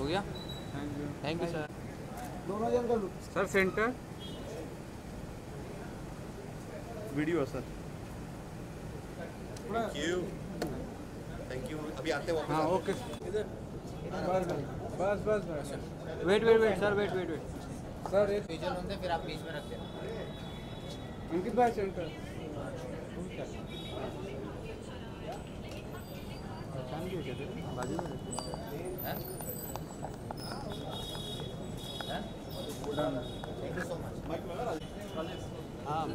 गया। Thank you sir. दोनों जन कर लो sir center video sir. Thank you अभी आते हैं हाँ वापस ओके बस बस बस वेट सर, वेट सर एक विजुअल होते फिर आप बीच में रख देना। अंकित भाई सेंटर बाजू में हैं? Thank you so much. हाँ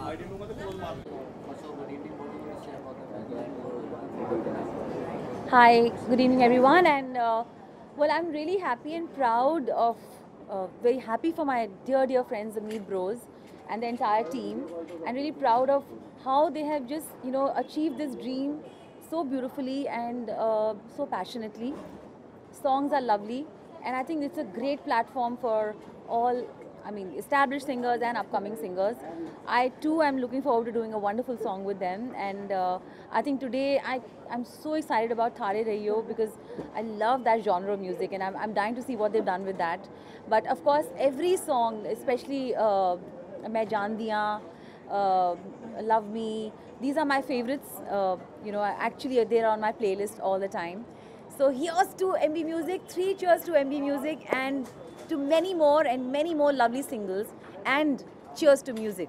Hi, good evening everyone, and well, I'm really happy and proud of, very happy for my dear friends, the Meet Bros, and the entire team, and really proud of how they have just achieved this dream so beautifully and so passionately. Songs are lovely, and I think it's a great platform for all, established singers and upcoming singers. I too am looking forward to doing a wonderful song with them, and I think today I'm so excited about Thare Rahiyo because I love that genre of music, and I'm dying to see what they've done with that. But of course, every song, especially Main Jaan Diyan, Love Me, these are my favorites. Actually they're on my playlist all the time. So here's to MB Music, 3 cheers to MB Music, and to many more and many more lovely singles, and cheers to music.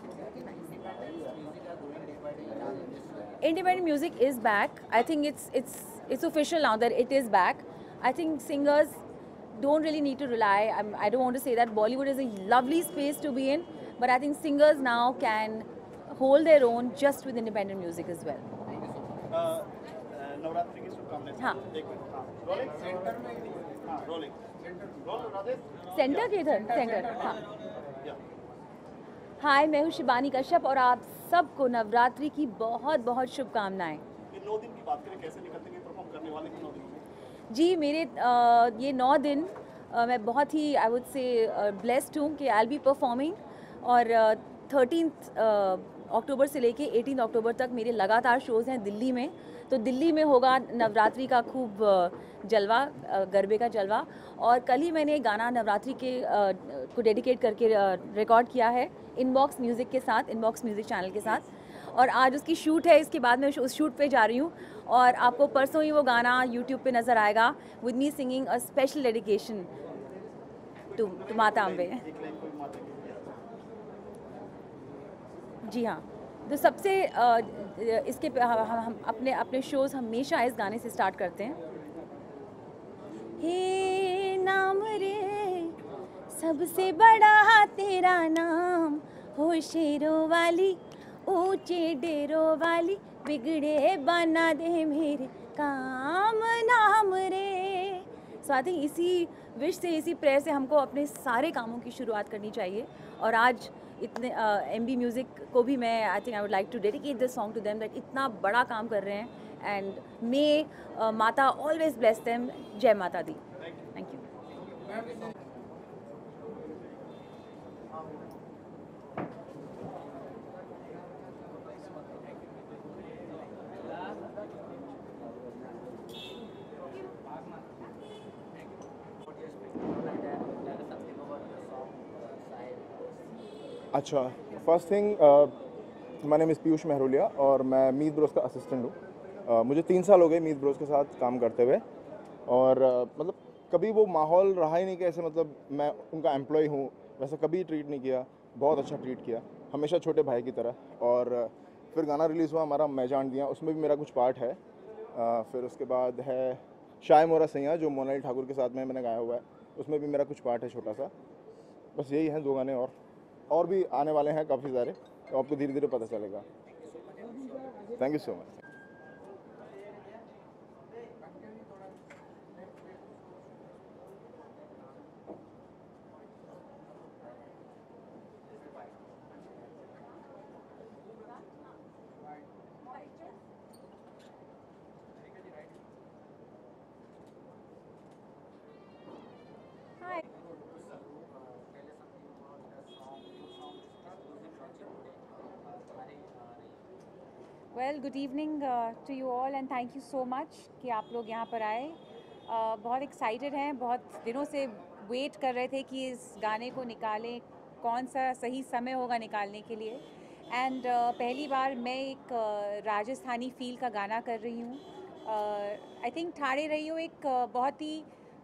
Independent music is back. I think it's official now that it is back. I think singers don't really need to rely. I don't want to say that Bollywood is a lovely space to be in, but I think singers now can hold their own just with independent music as well. Navratri की शुभकामनाएं। हाँ। एक minute हाँ rolling centre में हाँ rolling role Radhe centre के इधर centre हाँ। हाय, मैं हूँ शिबानी कश्यप और आप सबको नवरात्रि की बहुत बहुत शुभकामनाएं। ये 9 दिन की बात करें कैसे निकलते हैं परफॉर्म करने वाले 9 दिन जी मेरे ये 9 दिन मैं बहुत ही आई वुड से ब्लेस्ड हूँ कि आई बी परफॉर्मिंग, और 13 अक्टूबर से लेके 18 अक्टूबर तक मेरे लगातार शोज़ हैं दिल्ली में। तो दिल्ली में होगा नवरात्रि का खूब जलवा, गरबे का जलवा। और कल ही मैंने गाना नवरात्रि के को डेडिकेट करके रिकॉर्ड किया है इनबॉक्स म्यूज़िक के साथ, इनबॉक्स म्यूज़िक चैनल के साथ, और आज उसकी शूट है। इसके बाद मैं उस शूट पे जा रही हूँ और आपको परसों ही वो गाना यूट्यूब पे नज़र आएगा, with me singing a special dedication to Mata Ambe. जी हाँ, तो सबसे इसके हम अपने शोज़ हमेशा इस गाने से स्टार्ट करते हैं। हे नाम रे सबसे बड़ा तेरा नाम, हो शेरों वाली ऊंचे डेरों वाली, बिगड़े बना दे मेरे काम नाम रे। सो आई थिंक इसी विश से, इसी प्रेयर से हमको अपने सारे कामों की शुरुआत करनी चाहिए। और आज इतने MB म्यूज़िक को भी मैं I think I would like to dedicate this song to them, that इतना बड़ा काम कर रहे हैं, एंड मे माता ऑलवेज ब्लेस देम। जय माता दी। Thank you. अच्छा, first thing my name is Piyush Mehrolia और मैं मीत ब्रोस का असिस्टेंट हूँ। मुझे 3 साल हो गए मीत ब्रोस के साथ काम करते हुए, और मतलब कभी वो माहौल रहा ही नहीं कि ऐसे मतलब मैं उनका एम्प्लॉय हूँ, वैसा कभी ट्रीट नहीं किया। बहुत अच्छा ट्रीट किया, हमेशा छोटे भाई की तरह। और फिर गाना रिलीज़ हुआ हमारा मैं जान दिया, उसमें भी मेरा कुछ पार्ट है। फिर उसके बाद है शाय मोरा सैया जो मोनाली ठाकुर के साथ में मैंने गाया हुआ है, उसमें भी मेरा कुछ पार्ट है छोटा सा। बस यही हैं 2 गाने, और भी आने वाले हैं काफ़ी सारे, तो आपको धीरे धीरे पता चलेगा। Thank you so much. Well, good evening to you all, and thank you so much कि आप लोग यहाँ पर आए। बहुत एक्साइटेड हैं, बहुत दिनों से वेट कर रहे थे कि इस गाने को निकालें, कौन सा सही समय होगा निकालने के लिए। एंड पहली बार मैं एक राजस्थानी फील का गाना कर रही हूँ। आई थिंक ठाड़े रही हो एक बहुत ही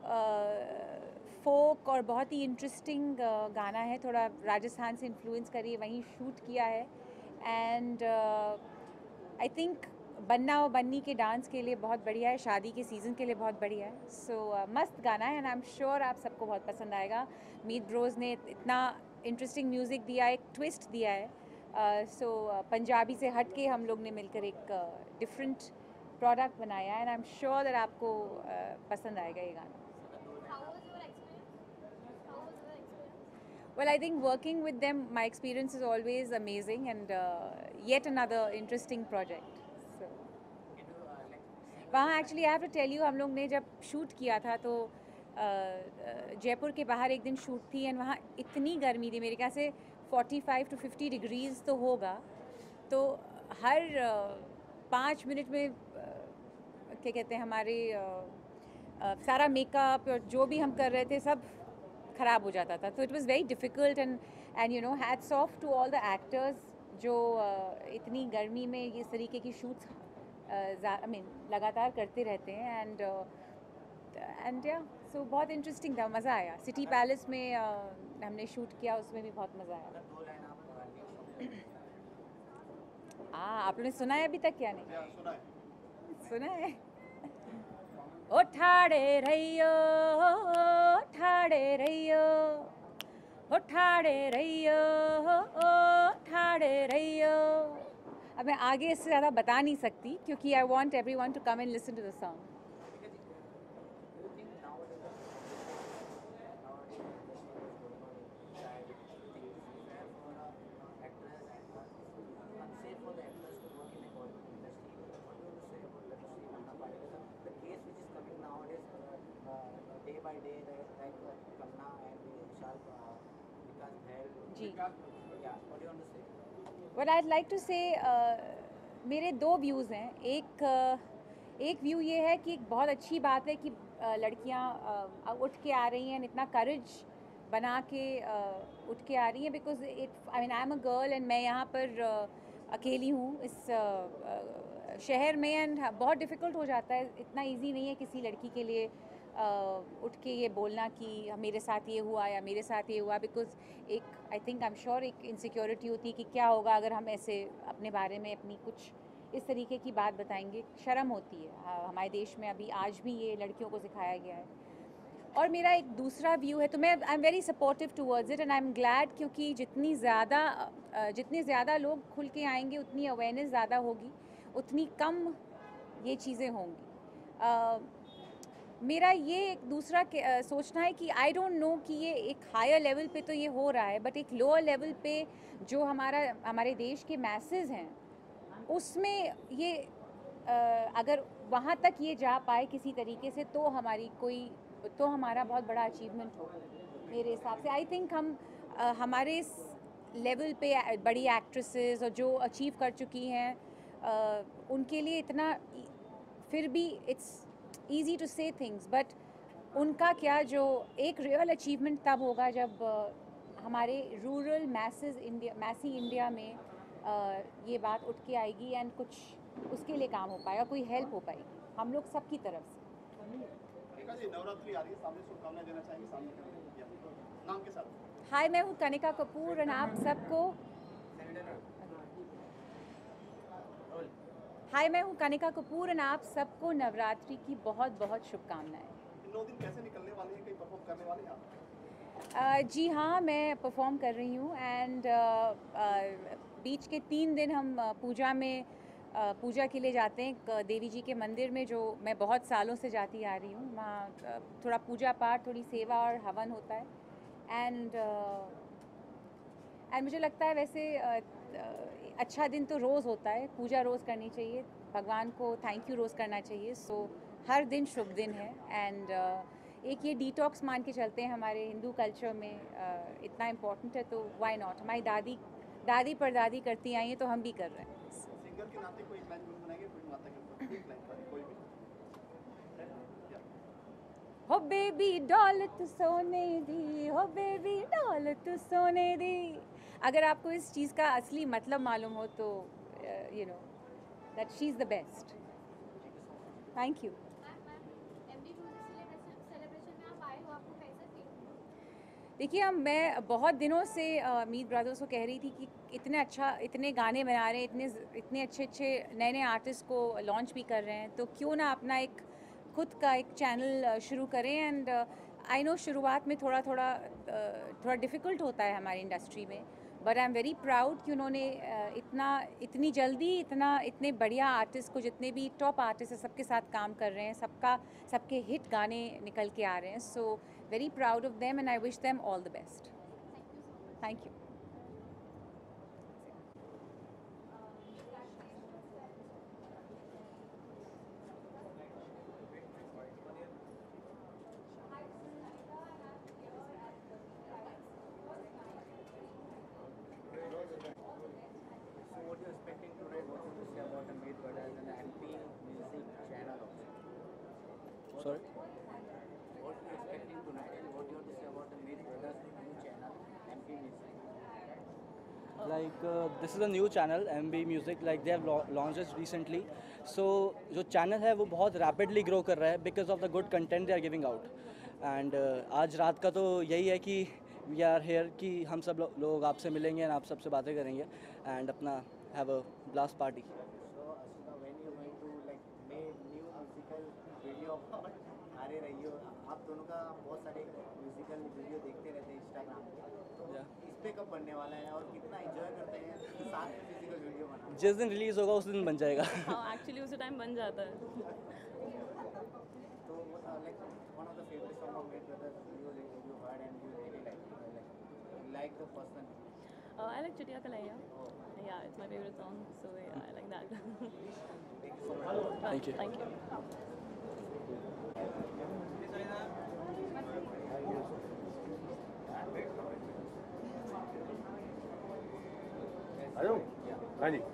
फोक और बहुत ही इंटरेस्टिंग गाना है, थोड़ा राजस्थान से इन्फ्लुएंस करिए वहीं शूट किया है। एंड आई थिंक बन्ना और बन्नी के डांस के लिए बहुत बढ़िया है, शादी के सीज़न के लिए बहुत बढ़िया है। सो मस्त गाना है एंड आई एम श्योर आप सबको बहुत पसंद आएगा। मीत ब्रोज ने इतना इंटरेस्टिंग म्यूज़िक दिया है, एक ट्विस्ट दिया है। सो पंजाबी से हट के हम लोग ने मिलकर एक डिफरेंट प्रोडक्ट बनाया है and I am sure that आपको पसंद आएगा ये गाना। Well, I think working with them, my experience is always amazing and yet another interesting project. So, वहाँ actually I have to tell you, हम लोग ने जब शूट किया था तो जयपुर के बाहर एक दिन शूट थी एंड वहाँ इतनी गर्मी थी, मेरे ख्याल से 45 to 50 डिग्रीज तो होगा। तो हर 5 मिनट में क्या कहते हैं हमारे सारा मेकअप और जो भी हम कर रहे थे सब ख़राब हो जाता था। तो it was very difficult and you know hats off to all the actors जो इतनी गर्मी में इस तरीके की शूट्स आई मीन लगातार करते रहते हैं। एंड या सो बहुत इंटरेस्टिंग था, मज़ा आया। सिटी पैलेस में हमने शूट किया, उसमें भी बहुत मज़ा आया। हाँ, आप लोगों ने सुना है अभी तक क्या नहीं? सुना है। ओ ठाड़े रहियो, ठाड़े रहियो, ओ ठाड़े रहियो, ओ ठाड़े रहियो। अब मैं आगे इससे ज़्यादा बता नहीं सकती क्योंकि I want everyone to come and listen to the song. जी, What I'd like to say, मेरे दो व्यूज़ हैं। एक व्यू ये है कि बहुत अच्छी बात है कि लड़कियां उठ के आ रही हैं, इतना करेज बना के उठ के आ रही हैं। Because I mean I am a girl and मैं यहाँ पर अकेली हूँ इस शहर में एंड बहुत डिफ़िकल्ट हो जाता है, इतना इजी नहीं है किसी लड़की के लिए उठ के ये बोलना कि मेरे साथ ये हुआ या मेरे साथ ये हुआ। बिकॉज एक I think I am sure एक इनसिक्योरिटी होती है कि क्या होगा अगर हम ऐसे अपने बारे में अपनी कुछ इस तरीके की बात बताएंगे, शर्म होती है। हमारे देश में अभी आज भी ये लड़कियों को सिखाया गया है। और मेरा एक दूसरा व्यू है, तो मैं I am very supportive towards it and I am glad, क्योंकि जितने ज़्यादा लोग खुल के आएंगे उतनी अवेयरनेस ज़्यादा होगी, उतनी कम ये चीज़ें होंगी। मेरा ये एक दूसरा सोचना है कि आई डोंट नो कि ये एक हायर लेवल पे तो ये हो रहा है, बट एक लोअर लेवल पे जो हमारे देश के मैसेज हैं उसमें ये अगर वहाँ तक ये जा पाए किसी तरीके से तो हमारा बहुत बड़ा अचीवमेंट होगा मेरे हिसाब से। आई थिंक हम हमारे इस लेवल पे बड़ी एक्ट्रेसेस और जो अचीव कर चुकी हैं उनके लिए इतना फिर भी it's easy to say things, but उनका क्या जो एक रियल अचीवमेंट तब होगा जब हमारे रूरल मैसी इंडिया में ये बात उठ के आएगी एंड कुछ उसके लिए काम हो पाएगा, कोई हेल्प हो पाएगी हम लोग सबकी तरफ से। नवरात्रि आ रही है, सामने शुभकामनाएं देना चाहेंगे सामने नाम के साथ। हाय, मैं हूँ कनिका कपूर और आप सबको आप सबको नवरात्रि की बहुत बहुत शुभकामनाएं। इन 9 दिन कैसे निकलने वाले हैं, कहीं परफॉर्म करने वाले हैं आप? जी हाँ, मैं परफॉर्म कर रही हूँ एंड बीच के 3 दिन हम पूजा के लिए जाते हैं देवी जी के मंदिर में, जो मैं बहुत सालों से जाती आ रही हूँ। वहाँ थोड़ा पूजा पाठ, थोड़ी सेवा और हवन होता है एंड मुझे लगता है वैसे अच्छा दिन तो रोज़ होता है, पूजा रोज़ करनी चाहिए, भगवान को थैंक यू रोज़ करना चाहिए। सो हर दिन शुभ दिन है एंड एक ये डिटॉक्स मान के चलते हैं हमारे हिंदू कल्चर में, इतना इम्पोर्टेंट है तो व्हाई नॉट। हमारी दादी परदादी करती आई हैं तो हम भी कर रहे हैं। सिंगर के नाते कोई लाइन बनाएंगे, कोई माता के ऊपर कोई लाइन कोई भी? हो बेबी दौलत सोने दी, हो बेबी दौलत सोने दी। अगर आपको इस चीज़ का असली मतलब मालूम हो तो you know that she is the best. Thank you. देखिए हम मैं बहुत दिनों से मीत ब्रदर्स को कह रही थी कि इतने गाने बना रहे हैं, इतने अच्छे नए नए आर्टिस्ट को लॉन्च भी कर रहे हैं, तो क्यों ना अपना एक खुद का एक चैनल शुरू करें। एंड आई नो शुरुआत में थोड़ा डिफ़िकल्ट होता है हमारी इंडस्ट्री में, but I am very proud कि उन्होंने इतनी जल्दी इतने बढ़िया आर्टिस्ट को, जितने भी टॉप आर्टिस्ट हैं सबके साथ काम कर रहे हैं, सबके हिट गाने निकल के आ रहे हैं। सो very proud of them and I wish them all the best. Thank you. So what you're expecting today, what you say about the Meet Brothers and the MP Music channel also? Sorry? What you're expecting tonight and what you have to say about the Meet Brothers new channel, MP Music? Like this is a new channel MB Music, like they have launched it recently. So जो channel है वो बहुत rapidly grow कर रहा है because of the good content they are giving out. And आज रात का तो यही है कि we are here कि हम सब लोग आपसे मिलेंगे and आप सबसे बातें करेंगे and अपना have a blast party. So Ashika, when you going to like make new musical video of आरे रही हो, आप दोनों का बहुत सारे म्यूजिकल वीडियो देखते रहते हैं इंस्टाग्राम पे, तो इस पे कब बनने वाला है और कितना एंजॉय करते हैं साथ में म्यूजिकल वीडियो बनाना? जिस दिन रिलीज होगा उस दिन बन जाएगा। हाँ एक्चुअली उसी टाइम बन जाता है। तो like one of the favorite song of Meet Brothers you heard and you really like the person. I like Chutiya Kalaiya. Yeah, it's my favorite song, so yeah, I like that. Thank you so much. Thank you. Thank you. आयो हाँ जी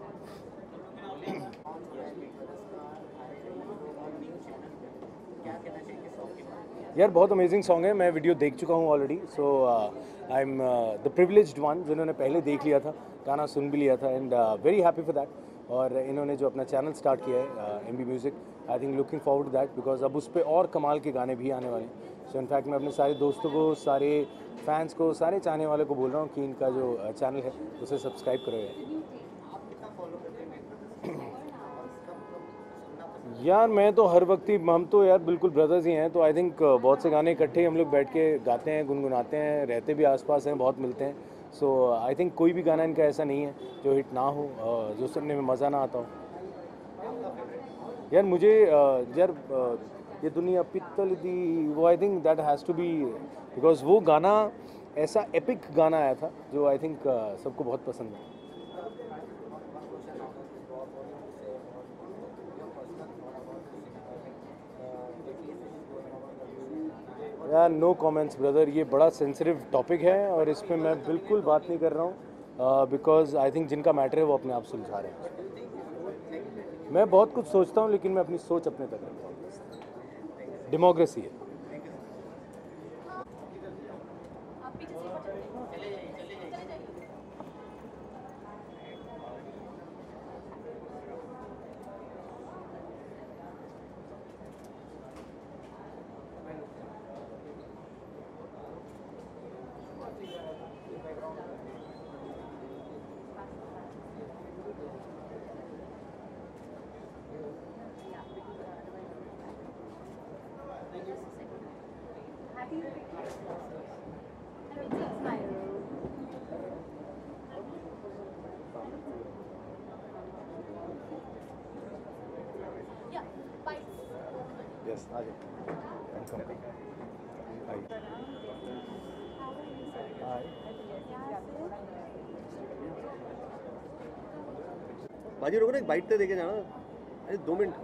यार बहुत amazing song है। मैं video देख चुका हूँ already, so I am the privileged one जिन्होंने पहले देख लिया था, गाना सुन भी लिया था and very happy for that. और इन्होंने जो अपना चैनल स्टार्ट किया है MB music, I think looking forward that because अब उस पर और कमाल के गाने भी आने वाले हैं। सो इनफैक्ट मैं अपने सारे दोस्तों को, सारे फैंस को, सारे चाहने वालों को बोल रहा हूँ कि इनका जो चैनल है उसे सब्सक्राइब करो यार। मैं तो हर वक्त ही, हम तो यार बिल्कुल ब्रदर्स ही हैं, तो आई थिंक बहुत से गाने इकट्ठे ही हम लोग बैठ के गाते हैं, गुनगुनाते हैं, रहते भी आसपास हैं, बहुत मिलते हैं। सो आई थिंक कोई भी गाना इनका ऐसा नहीं है जो हिट ना हो, जो सुनने में मज़ा ना आता हो। यार मुझे यार ये दुनिया पित्तल दी, वो I think that has to be, because वो गाना ऐसा एपिक गाना आया था जो आई थिंक सबको बहुत पसंद है। यार नो कमेंट्स ब्रदर, ये बड़ा सेंसिटिव टॉपिक है और इस पर मैं बिल्कुल बात नहीं कर रहा हूँ बिकॉज आई थिंक जिनका मैटर है वो अपने आप सुलझा रहे हैं। मैं बहुत कुछ सोचता हूँ लेकिन मैं अपनी सोच अपने तक रखता हूँ। डेमोक्रेसी है। Yes, आ जाओ। बाजी रोको ना, एक बाइट तो देके जाना। अरे 2 मिनट।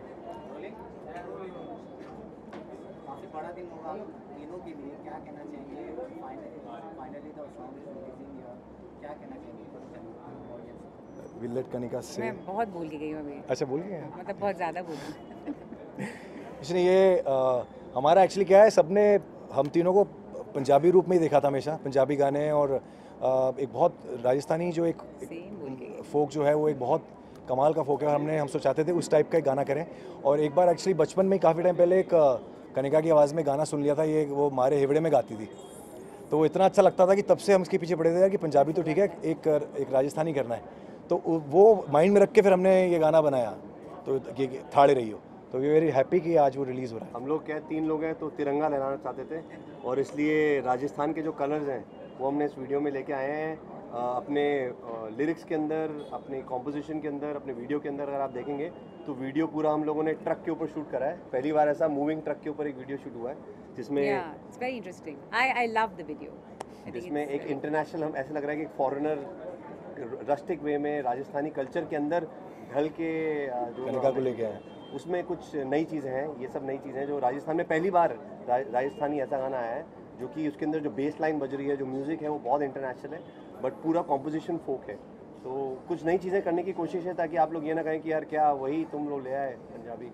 काफी बड़ा दिन होगा तीनों के लिए, क्या कहना चाहेंगे? Finally the song is releasing here, क्या कहना चाहेंगे ऑडियंस? विल लेट कनिका से मैं बहुत भूल के गई हूँ अभी। अच्छा बोल गए हैं? मतलब बहुत ज़्यादा भूल गई। इसलिए ये हमारा एक्चुअली क्या है, सबने हम तीनों को पंजाबी रूप में ही देखा था हमेशा, पंजाबी गाने और एक बहुत राजस्थानी जो एक फोक जो है वो एक बहुत कमाल का फोक है। हम सोचाते थे उस टाइप का एक गाना करें। और एक बार एक्चुअली बचपन में काफ़ी टाइम पहले एक कनिका की आवाज़ में गाना सुन लिया था, ये वो मारे हेवड़े में गाती थी, तो वो इतना अच्छा लगता था कि तब से हम इसके पीछे पड़े थे यार कि पंजाबी तो ठीक है, एक राजस्थानी करना है। तो वो माइंड में रख के फिर हमने ये गाना बनाया, तो ये थाड़े रही हो। तो वी वेरी हैप्पी कि आज वो रिलीज़ हो रहा है। हम लोग क्या 3 लोग हैं तो तिरंगा लहराना चाहते थे, और इसलिए राजस्थान के जो कलर्स हैं वो हमने इस वीडियो में लेके आए हैं। अपने लिरिक्स के अंदर, अपने कॉम्पोजिशन के अंदर, अपने वीडियो के अंदर अगर आप देखेंगे तो वीडियो पूरा हम लोगों ने ट्रक के ऊपर शूट करा है। पहली बार ऐसा मूविंग ट्रक के ऊपर एक वीडियो शूट हुआ है जिसमें it's very interesting. I love the video. जिसमें एक इंटरनेशनल, हम ऐसा लग रहा है कि एक फॉरेनर रस्टिक वे में राजस्थानी कल्चर के अंदर ढल के जो कनिका को लेके आए, उसमें कुछ नई चीज़ें हैं। ये सब नई चीज़ें हैं जो राजस्थान में पहली बार राजस्थानी ऐसा गाना आया है जो कि उसके अंदर जो बेस लाइन बज रही है, जो म्यूज़िक है वो बहुत इंटरनेशनल है, बट पूरा कॉम्पोजिशन फोक है। तो कुछ नई चीज़ें करने की कोशिश है ताकि आप लोग ये ना कहें कि यार क्या वही तुम लोग ले आए पंजाबी।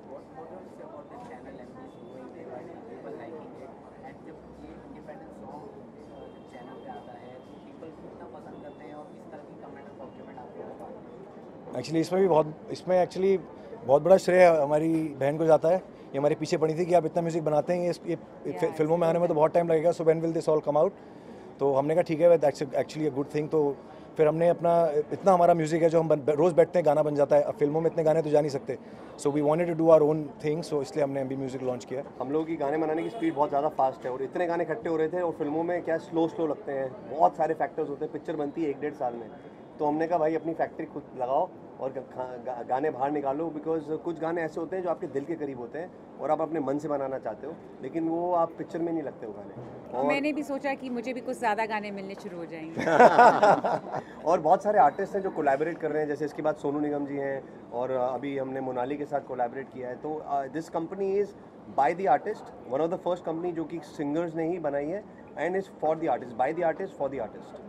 एक्चुअली इसमें एक्चुअली बहुत बड़ा श्रेय हमारी बहन को जाता है। ये हमारे पीछे पड़ी थी कि आप इतना म्यूज़िक बनाते हैं, ये फिल्मों में आने में तो बहुत टाइम लगेगा, so when will this all come out. तो हमने कहा ठीक है, that's actually a good thing. तो फिर हमने अपना इतना हमारा म्यूज़िक है जो हम रोज़ बैठते हैं गाना बन जाता है। अब फिल्मों में इतने गाने तो जा नहीं सकते, so we wanted to do our own thing, so इसलिए हमने एमबी म्यूज़िक लॉन्च किया। हम लोगों की गाने बनाने की स्पीड बहुत ज़्यादा फास्ट है और इतने गाने इकट्ठे हो रहे थे, और फिल्मों में क्या स्लो लगते हैं, बहुत सारे फैक्टर्स होते हैं, पिक्चर बनती है 1-1.5 साल में। तो हमने कहा भाई अपनी फैक्ट्री खुद लगाओ और गाने बाहर निकालो, बिकॉज कुछ गाने ऐसे होते हैं जो आपके दिल के करीब होते हैं और आप अपने मन से बनाना चाहते हो, लेकिन वो आप पिक्चर में नहीं लगते हो गाने। और मैंने भी सोचा कि मुझे भी कुछ ज़्यादा गाने मिलने शुरू हो जाएंगे। और बहुत सारे आर्टिस्ट हैं जो कोलैबोरेट कर रहे हैं, जैसे इसके बाद सोनू निगम जी हैं, और अभी हमने मोनाली के साथ कोलैबोरेट किया है। तो this company is by the artist, one of the first company जो कि सिंगर्स ने ही बनाई है, and is for the artist, by the artist, for the artist.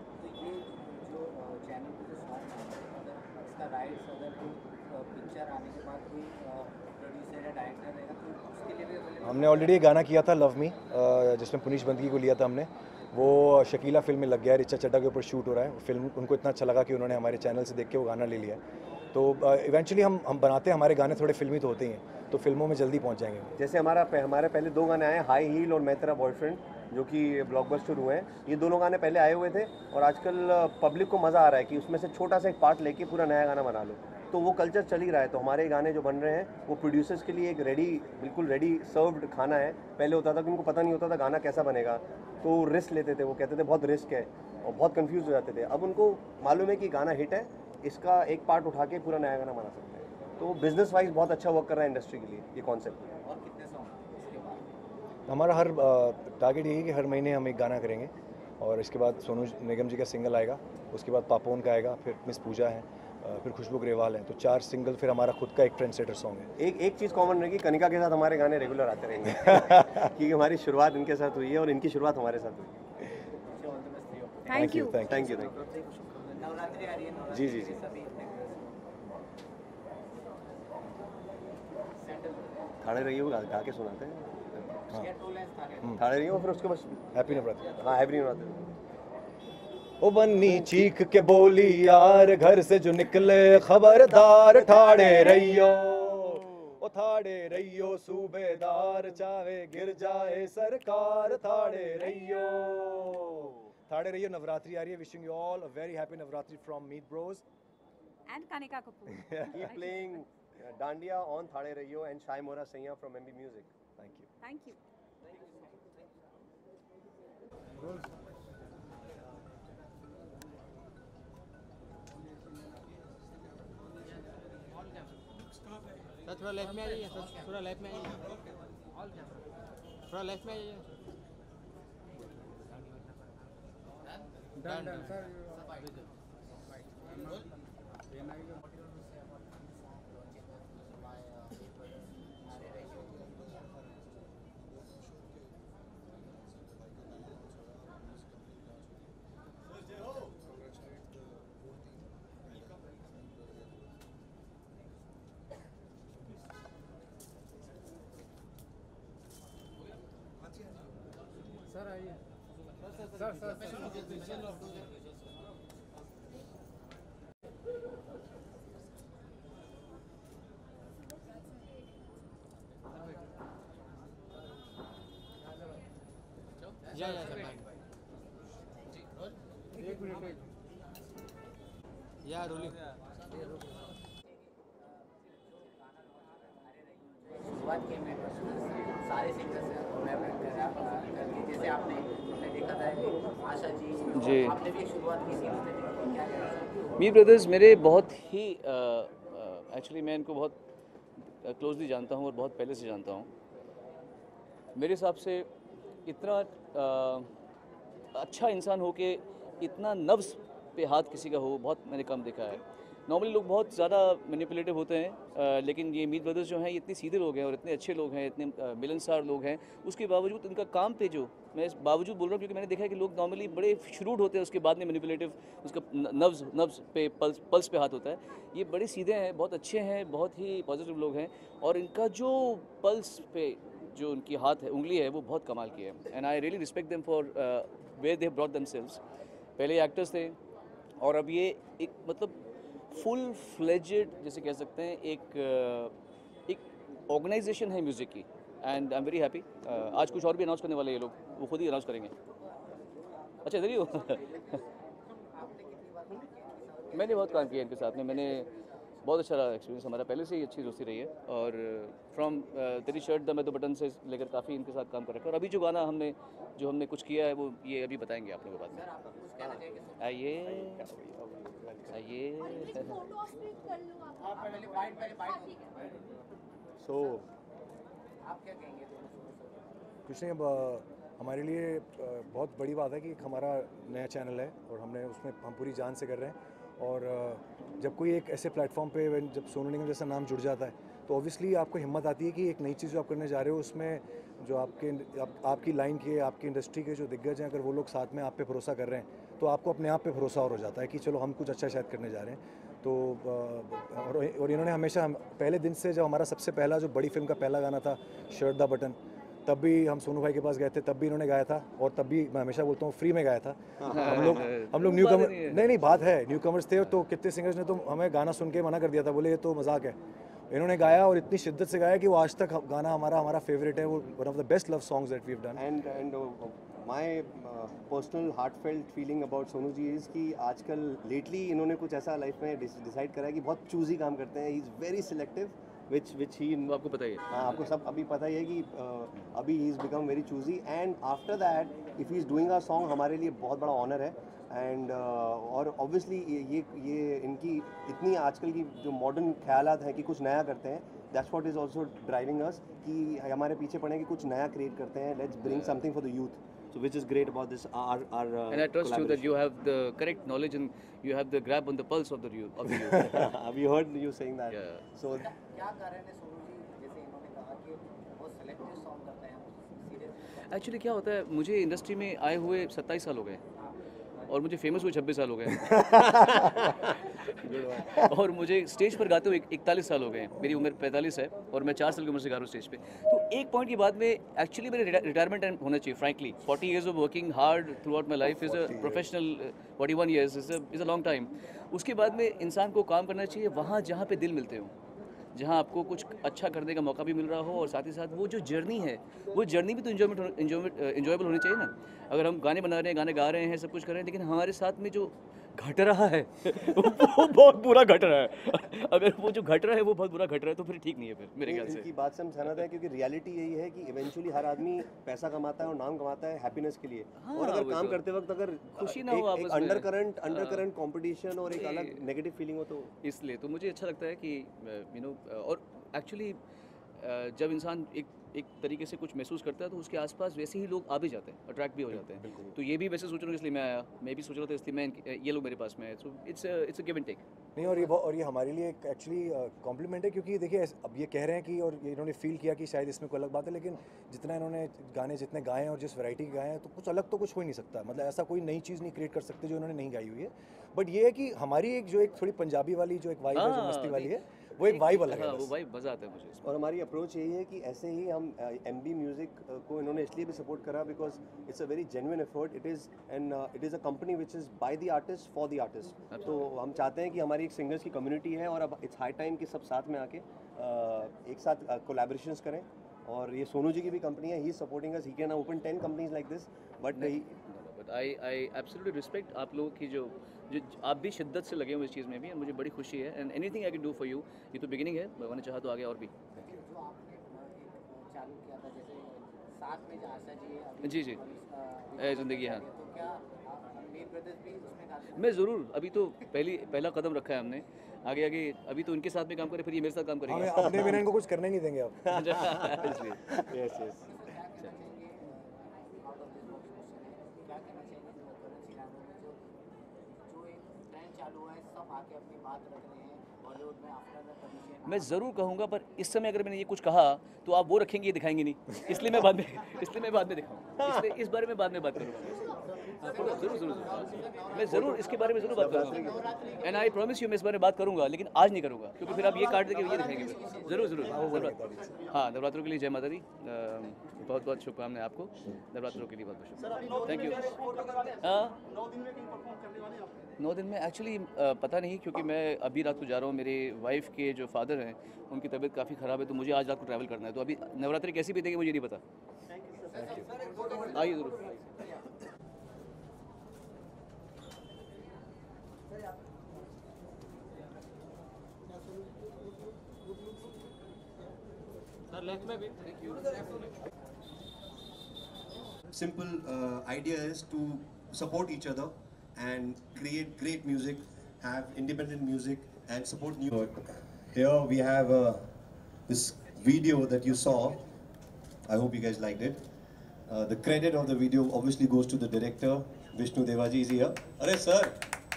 हमने ऑलरेडी गाना किया था लव मी, जिसमें पुनीश बंदगी को लिया था हमने। वो शकीला फिल्म में लग गया है, रिचा चड्ढा के ऊपर शूट हो रहा है। फिल्म उनको इतना अच्छा लगा कि उन्होंने हमारे चैनल से देख के वो गाना ले लिया है। तो इवेंचुअली हम बनाते हैं, हमारे गाने थोड़े फिल्मी तो होते ही हैं, तो फिल्मों में जल्दी पहुंच जाएंगे। जैसे हमारे पहले 2 गाने आए, हाई हील और मैं तेरा बॉयफ्रेंड, जो कि ब्लॉकबस्टर हुए हैं। ये दोनों गाने पहले आए हुए थे और आजकल पब्लिक को मज़ा आ रहा है कि उसमें से छोटा सा एक पार्ट लेके पूरा नया गाना बना लो, तो वो कल्चर चल ही रहा है। तो हमारे गाने जो बन रहे हैं वो प्रोड्यूसर्स के लिए एक बिल्कुल रेडी सर्व्ड खाना है। पहले होता था कि उनको पता नहीं होता था गाना कैसा बनेगा, तो रिस्क लेते थे, वो कहते थे बहुत रिस्क है, और बहुत कंफ्यूज हो जाते थे। अब उनको मालूम है कि गाना हिट है, इसका एक पार्ट उठा के पूरा नया गाना बना सकते हैं। तो बिजनेस वाइज बहुत अच्छा वर्क कर रहा है इंडस्ट्री के लिए ये कॉन्सेप्ट। और कितने सॉन्ग? हमारा हर टारगेट यही है कि हर महीने हम एक गाना करेंगे, और इसके बाद सोनू निगम जी का सिंगल आएगा, उसके बाद पापोन का आएगा, फिर मिस पूजा है, फिर खुशबू ग्रेवाल है। तो 4 सिंगल, फिर हमारा खुद का एक ट्रेंड सेटर सॉन्ग है। एक चीज़ कॉमन रहेगी, कनिका के साथ हमारे गाने रेगुलर आते रहेंगे क्योंकि हमारी शुरुआत इनके साथ हुई है और इनकी शुरुआत हमारे साथ हुई है। Thank you. Thank you. Navratri आ रही है। जी। थाड़े रही हो गा के सुनाते हैं। थाड़े रही हो, फिर उसके बस हैप्पी नवरात्रि। हाँ, हैप्पी नवरात्रि। ओ बन्नी चीख के बोली यार, घर से जो निकले खबरदार, ठाड़े रहियो, ओ थाड़े रहियो सूबेदार, चाहे गिर जाए सरकार, थाड़े रहियो। थाड़े रहियो। नवरात्रि आ रही है। Wishing you all a very happy Navratri from Meet bros and Kanika Kapoor. Keep playing Dandiya on Thade Rahiyo and Shai Mora Saiya from MB Music. Thank you. Thank you. Sir थोड़ा लेफ्ट में आइए, सर थोड़ा लेफ्ट में आइए, थोड़ा लेफ्ट में आइए। Done sir. या रोलिंग शुरुआत की मैं सारे सिंगर्स से कोलैबोरेट करके, जैसे आपने देखा था आशा जी, आपने भी एक शुरुआत की थी, उसमें क्या कहना चाहते हो? मीत ब्रदर्स मेरे बहुत ही एक्चुअली मैं इनको बहुत क्लोजली जानता हूँ और बहुत पहले से जानता हूँ। मेरे हिसाब से इतना अच्छा इंसान हो के इतना नफ्स पे हाथ किसी का हो बहुत मैंने कम देखा है। नॉर्मली लोग बहुत ज़्यादा मैनिपुलेटिव होते हैं, लेकिन ये मीत ब्रदर्स जो हैं इतने सीधे लोग हैं और इतने अच्छे लोग हैं, इतने मिलनसार लोग हैं। उसके बावजूद इनका काम पे जो मैं इस बावजूद बोल रहा हूँ क्योंकि मैंने देखा है कि लोग नॉर्मली बड़े श्रूड होते हैं, उसके बाद में मैनिपुलेटिव उसका नब्ज पे पल्स पे हाथ होता है। ये बड़े सीधे हैं, बहुत अच्छे हैं, बहुत ही पॉजिटिव लोग हैं और इनका जो पल्स पे जो उनकी हाथ है, उंगली है, वो बहुत कमाल की है। And I really respect them for where they have brought themselves. पहले एक्टर्स थे और अब ये एक मतलब फुल फ्लेजेड जैसे कह सकते हैं एक ऑर्गेनाइजेशन है म्यूज़िक की। And I am very happy. आज कुछ और भी अनाउंस करने वाले ये लोग, वो खुद ही अनाउंस करेंगे। अच्छा इधर ही हो मैंने बहुत काम किया इनके साथ में, मैंने बहुत अच्छा रहा एक्सपीरियंस हमारा, पहले से ही अच्छी दोस्ती रही है। और फ्रॉम तेरी शर्ट द मैं तो बटन से लेकर काफ़ी इनके साथ काम कर रखा है। और अभी जो गाना हमने कुछ किया है वो ये अभी बताएंगे आप लोगों के बाद में। आइए सो आप क्या कहेंगे? कुछ नहीं, अब हमारे लिए बहुत बड़ी बात है कि एक हमारा नया चैनल है और हमने उसमें हम पूरी जान से कर रहे हैं। और जब कोई एक ऐसे प्लेटफॉर्म पे जब सोनू निगम जैसा नाम जुड़ जाता है तो ऑब्वियसली आपको हिम्मत आती है कि एक नई चीज़ जो आप करने जा रहे हो उसमें जो आपकी लाइन के, आपकी इंडस्ट्री के जो दिग्गज हैं, अगर वो लोग साथ में आप पे भरोसा कर रहे हैं तो आपको अपने आप पे भरोसा और हो जाता है कि चलो हम कुछ अच्छा शायद करने जा रहे हैं। तो और इन्होंने हमेशा पहले दिन से, जब हमारा सबसे पहला जो बड़ी फिल्म का पहला गाना था शर्ट द बटन, तब भी हम सोनू भाई के पास गए थे, तब भी इन्होंने गाया था और तब भी मैं हमेशा बोलता हूँ फ्री में गाया था। हम लोग न्यू कमर नहीं बात है, न्यू कमर्स थे तो कितने सिंगर्स ने तो हमें गाना सुन के मना कर दिया था, बोले ये तो मजाक है। इन्होंने गाया और इतनी शिद्दत से गाया कि वो आज तक गाना हमारा फेवरेट है, वो one of the best love songs that we have done. And my personal heartfelt feeling about Sonu ji is कि आजकल लेटली इन्होंने कुछ ऐसा लाइफ में डिसाइड करा है कि बहुत चूजी काम करते हैं। He is very selective which he आपको पता ही है। हाँ, आपको सब अभी पता ही है कि अभी he is become very choosy and after that if he is doing a song हमारे लिए बहुत बड़ा ऑनर है। एंड और ऑब्वियसली ये इनकी इतनी आजकल की जो मॉडर्न ख्यालात हैं कि कुछ नया करते हैं, that's what is also driving us कि हमारे पीछे पड़े कि कुछ नया क्रिएट करते हैं, let's bring something for the youth. So which is great about this our and I trust you that you have the correct knowledge and you have the grab on the pulse of the youth. We heard you saying that. Yeah. So क्या कारण है सोनू जी, जैसे इन्होंने कहा कि बहुत selective song करते हैं, सीरियस? एक्चुअली क्या होता है, मुझे इंडस्ट्री में आए हुए 27 साल हो गए और मुझे फेमस हुए 26 साल हो गए और मुझे स्टेज पर गाते हुए 41 साल हो गए। मेरी उम्र 45 है और मैं 4 साल की उम्र से गा रहा हूँ स्टेज पे। तो एक पॉइंट की बाद में एक्चुअली मेरे रिटायरमेंट टाइम होना चाहिए frankly. 40 years of working hard throughout my life is a professional 41 years is a long time. उसके बाद में इंसान को काम करना चाहिए वहाँ जहाँ पे दिल मिलते हो, जहाँ आपको कुछ अच्छा करने का मौका भी मिल रहा हो और साथ ही साथ वो जो जर्नी है, वो जर्नी भी तो इंजॉयबल होनी चाहिए ना। अगर हम गाने बना रहे हैं, गाने गा रहे हैं, सब कुछ कर रहे हैं, लेकिन हमारे साथ में जो घट रहा है वो बहुत बुरा घट रहा है। अगर वो जो घट रहा है वो बहुत बुरा घट रहा है तो फिर ठीक नहीं है फिर मेरे ख्याल से। इनकी बात से हम सहमत हैं क्योंकि रियलिटी यही है कि इवेंचुअली हर आदमी पैसा कमाता है और नाम कमाता है हैप्पीनेस के लिए। हाँ, और अगर काम करते वक्त अगर खुशी ना हो आपस में, अंडर करंट कंपटीशन और एक अलग नेगेटिव फीलिंग हो तो इसलिए तो मुझे अच्छा लगता है कि यू नो। और एक्चुअली जब इंसान एक तरीके से कुछ महसूस करता है तो उसके आसपास वैसे ही लोग आ भी जाते हैं, अट्रैक्ट भी हो जाते हैं। तो ये भी वैसे सोच रहा हूँ इसलिए मैं आया, मैं भी सोच रहा था इसलिए मैं ये लोग मेरे पास में है। So it's a give and take. नहीं, और ये हमारे लिए एक एक्चुअली कॉम्प्लीमेंट है क्योंकि देखिए अब ये कह रहे हैं कि और ये इन्होंने फील किया कि शायद इसमें कोई अलग बात है, लेकिन जितना इन्होंने गाने जितने गाए हैं और जिस वैरायटी के गाए हैं तो कुछ अलग तो कुछ हो ही नहीं सकता। मतलब ऐसा कोई नई चीज़ नहीं क्रिएट कर सकते जो इन्होंने नहीं गाई हुई है। बट ये है कि हमारी एक जो एक थोड़ी पंजाबी वाली जो एक वाइब है, जो मस्ती वाली है, वो एक वाइब अलग है हाँ, वो बस। वाइब मज़ा आता है मुझे इसमें। और हमारी अप्रोच यही है कि ऐसे ही हम MB म्यूज़िक को इन्होंने इसलिए भी सपोर्ट करा because it's a very genuine effort, it is a company which is by the artist for the artist. तो हम चाहते हैं कि हमारी एक सिंगर्स की कम्युनिटी है और अब इट्स हाई टाइम कि सब साथ में आके एक साथ कोलैबोरेशंस करें। और ये सोनू जी की भी कंपनी है, he is supporting us, he can open 10 companies like this, but I absolutely respect आप लोगों की जो आप भी शिद्दत से लगे हो इस चीज़ में भी, मुझे बड़ी खुशी है। And anything I can do for you, ये तो बिगिनिंग है, भगवान ने चाहा तो आगे और भी। जो आपने एक चालू किया था जैसे साथ में जो आशा जी है अभी जी जी ए ज़िंदगी, हाँ तो क्या मीर ब्रदर्स भी उसमें गाते हैं? मैं ज़रूर, अभी तो पहला कदम रखा है हमने, आगे आगे अभी तो उनके साथ में काम करें, फिर ये मेरे साथ काम हमें करेंगे। अपने बिना इनको कुछ करने नहीं देंगे आप। इसलिए यस यस। क्या कहना चाहेंगे out of this box question है, क्या कहना चाहेंगे जो करण सिनारो में जो एक ट्रेंड चालू हुआ है, सब आके अपनी बात रख रहे हैं बॉलीवुड में आफ्टर द परमिशन? मैं ज़रूर कहूँगा, पर इस समय अगर मैंने ये कुछ कहा तो आप वो रखेंगे, ये दिखाएंगे नहीं, इसलिए मैं बाद में दिखाऊँ, इसलिए इस बारे में बाद में बात करूँगा। ज़रूर मैं ज़रूर इसके बारे में ज़रूर बात करूँगा, एंड आई प्रॉमिस यू मैं इस बारे में बात करूँगा, लेकिन आज नहीं करूँगा क्योंकि फिर आप ये काट देंगे, ये दिखाएंगे फिर। ज़रूर हाँ, नवरात्रों के लिए जय माता दी, बहुत बहुत शुभकामनाएं आपको, नवरात्रों के लिए बहुत बहुत शुभकामनाएं, थैंक यू। हाँ 9 दिन में एक्चुअली पता नहीं, क्योंकि मैं अभी रात को जा रहा हूँ, मेरे वाइफ के जो फादर हैं उनकी तबीयत काफ़ी ख़राब है, तो मुझे आज रात को ट्रैवल करना है, तो अभी नवरात्रि कैसी बीतेगी मुझे नहीं पता। आइए ज़रूर। सर लेफ्ट में भी। Simple idea is to support each other and create great music, have independent music and support new. Here we have this video that you saw. I hope you guys liked it. The credit of the video obviously goes to the director, Vishnu Devaji is here. अरे sir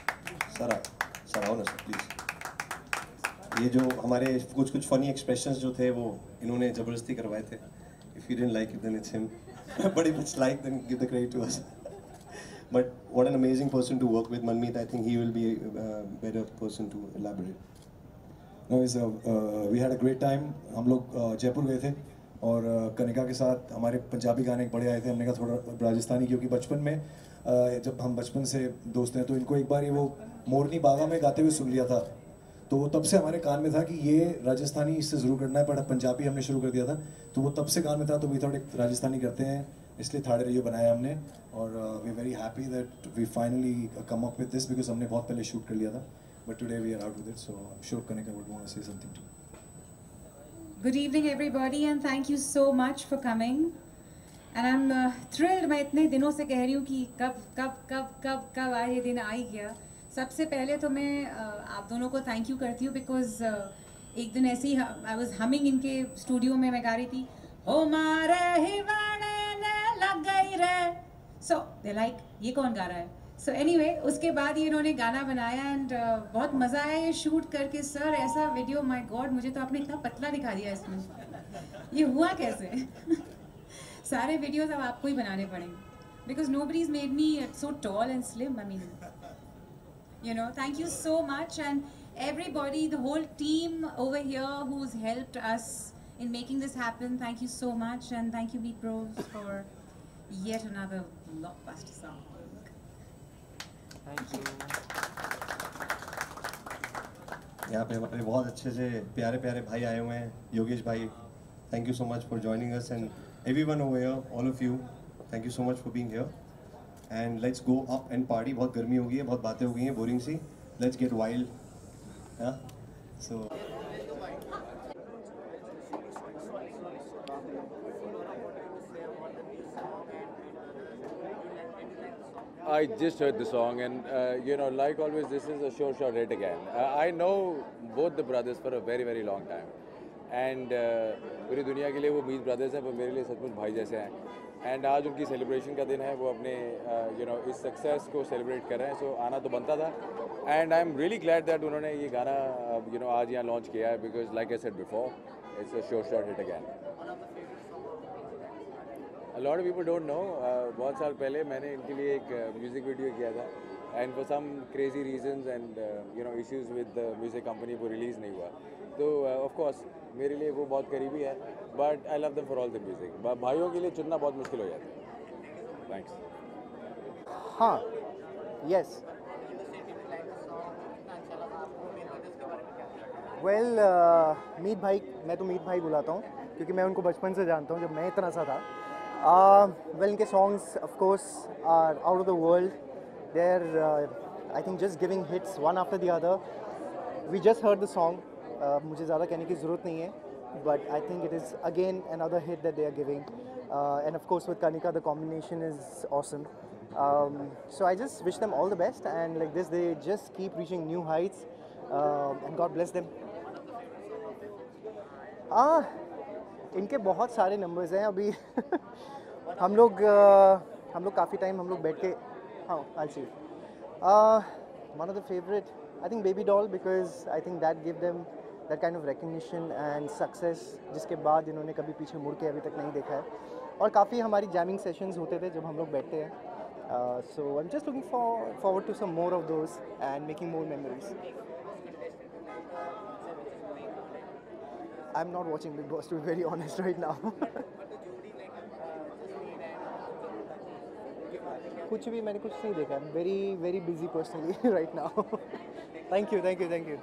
आओ ना sir please. ये जो हमारे कुछ funny expressions जो थे वो इन्होंने ज़बरदस्ती करवाए थे। If you didn't like it then it's him. But if it's like then give the credit to us. But what an amazing person to work with, Manmeet. I think he will be a better person to elaborate. No, we had a great time. हम लोग जयपुर गए थे और कनिका के साथ हमारे पंजाबी गाने बड़े आए थे। हमने कहा थोड़ा राजस्थानी, क्योंकि बचपन में जब हम बचपन से दोस्त हैं तो इनको एक बार ये वो मोरनी बागा में गाते हुए सुन लिया था, तो वो तब से हमारे कान में था कि ये राजस्थानी इससे ज़रूर करना है, पर पंजाबी हमने शुरू कर दिया था, तो वो तब से कान में था, तो वी थोड़े राजस्थानी करते हैं, इसलिए थाड़े रहियो बनाया हमने। और we are very happy that we finally come up with this, because हमने बहुत पहले शूट कर लिया था, but today we are out with it, so I am sure Kanika would want to say something too. Good evening everybody and thank you so much for coming. And I'm thrilled, मैं इतने दिनों से कह रही हूँ कि कब आए ये दिन आ ही गया। सबसे पहले तो मैं आप दोनों को थैंक यू करती हूँ बिकॉज एक दिन ऐसे ही आई वाज हमिंग इनके स्टूडियो में, मैं गा रही थी हो मारे ही वाणे लग गई रे, सो दे लाइक ये कौन गा रहा है। सो एनीवे उसके बाद ये इन्होंने गाना बनाया एंड बहुत मज़ा आया ये शूट करके। सर ऐसा वीडियो, माय गॉड, मुझे तो आपने इतना पतला दिखा दिया इसमें, ये हुआ कैसे? सारे वीडियोस अब आपको ही बनाने पड़ेंगे because nobody is made me so tall and slim. I mean you know, thank you so much and everybody, the whole team over here who's helped us in making this happen, thank you so much and thank you Meet Bros for yet another blockbuster song. Thank you. यहाँ पे हमारे बहुत अच्छे से प्यारे प्यारे भाई आए हुए हैं, योगेश भाई, thank you so much for joining us and everyone over here, all of you, thank you so much for being here and let's go up and party. बहुत गर्मी हो गई है, बहुत बातें हो गई हैं बोरिंग सी, लेट्स गेट वाइल्ड। हाँ so I just heard the song and you know, like always, this is a sure shot hit again. I know both the brothers for a very very long time and पूरी दुनिया के लिए वो मीत brothers हैं, पर मेरे लिए सचमुच भाई जैसे हैं। एंड आज उनकी सेलिब्रेशन का दिन है, वो अपने यू नो इस सक्सेस को सेलिब्रेट कर रहे हैं, सो आना तो बनता था। And I am really glad that उन्होंने ये गाना यू नो आज यहाँ लॉन्च किया है, because like I said before, it's a sure shot hit again. A lot of people don't know, बहुत साल पहले मैंने इनके लिए एक म्यूज़िक वीडियो किया था and for some crazy reasons and you know issues with the music company वो रिलीज़ नहीं हुआ, तो ऑफ कोर्स मेरे लिए वो बहुत करीबी है, but I love them for all the music. भाइयों के लिए चुनना बहुत मुश्किल हो जाता है। थैंक्स। हाँ, यस, वेल मीत भाई, मैं तो मीत भाई बुलाता हूँ क्योंकि मैं उनको बचपन से जानता हूँ, जब मैं इतना सा था। वेल, इनके songs of course are out of the world. They are I think just giving hits one after the other. We just heard the song, मुझे ज़्यादा कहने की ज़रूरत नहीं है, but I think it is again another hit that they are giving, and of course with Kanika the combination is awesome. So I just wish them all the best, and like this they just keep reaching new heights, and God bless them. इनके बहुत सारे numbers हैं अभी। हम लोग काफ़ी time हम लोग बैठ के, हाँ, I'll see. One of the favorite, I think Baby Doll, because I think that gave them that kind of recognition and success जिसके बाद इन्होंने कभी पीछे मुड़ के अभी तक नहीं देखा है। और काफ़ी हमारी jamming sessions होते थे जब हम लोग बैठते हैं। So I'm just looking forward to some more of those and making more memories. I'm not watching Big Boss, to be very honest right now. कुछ भी मैंने कुछ नहीं देखा। I'm very very busy personally right now. Thank you.